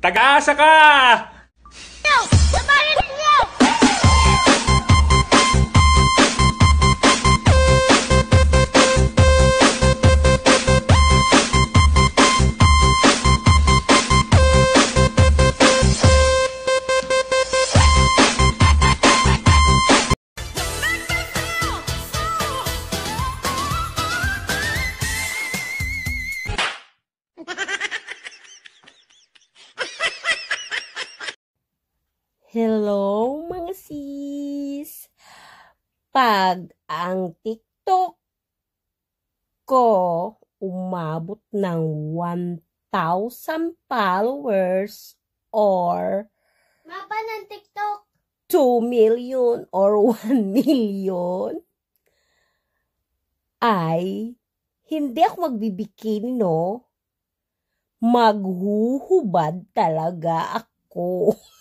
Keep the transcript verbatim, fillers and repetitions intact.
Taga-asa ka! Hello mga sis! Pag ang TikTok ko umabot ng one thousand followers or Mapa ng TikTok two million or one million ay hindi ako magbibikini, no? Maghuhubad talaga ako.